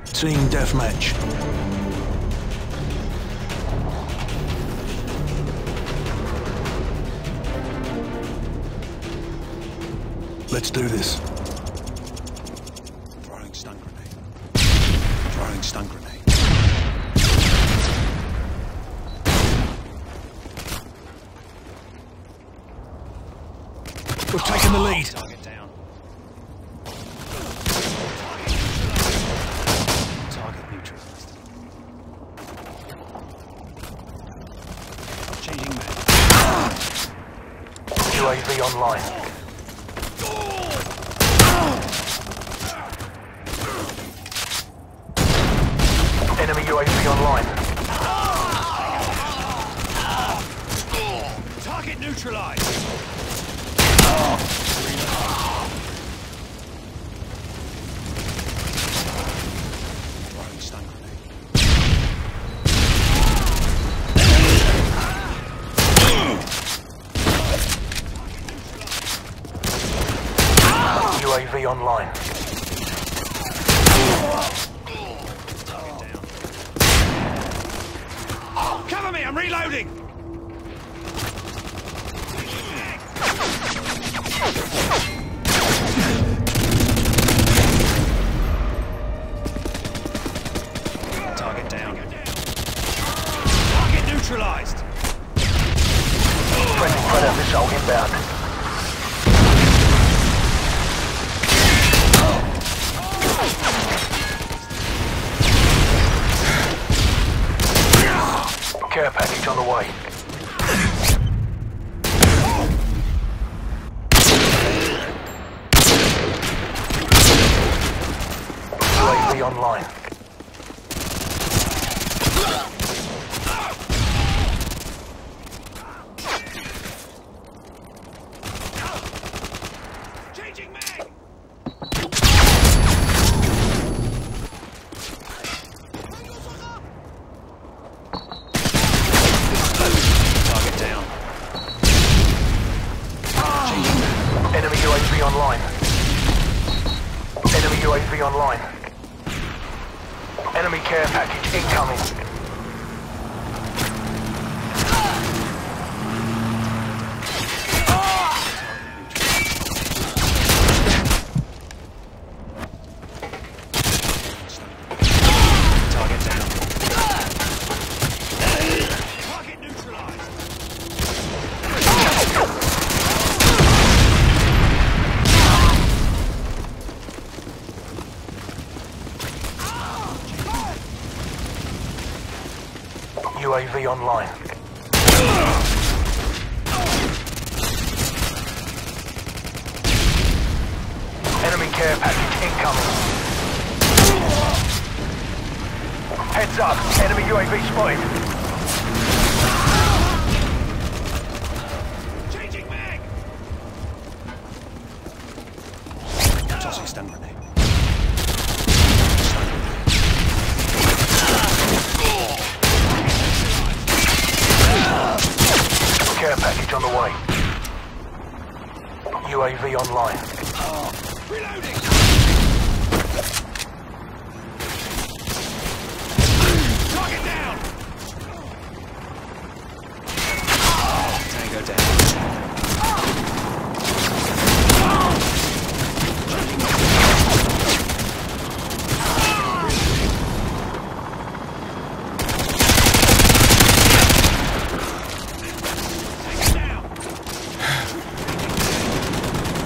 Team deathmatch. Let's do this. Throwing stun grenade. Throwing stun grenade. We've taken the lead. Target down. Target neutralized. Changing mag. UAV online. Enemy UAV online. Target neutralized. Throwing stun grenade. UAV online. Target down. Cover me, I'm reloading! Target down. Target neutralized. Friendly Predator missile inbound. Care package on the way. UAV online. Changing mag! Target down. Changing mag. Enemy UAV online. Enemy UAV online. Enemy care package incoming. Target down. Target neutralized. UAV online. Enemy care package incoming. Heads up, enemy UAV spotted. Changing mag! Tossing stun grenade. Stun grenade. Care package on the way. UAV online. Reloading! Target down! Tango down.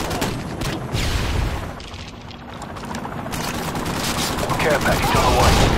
Care package on the way.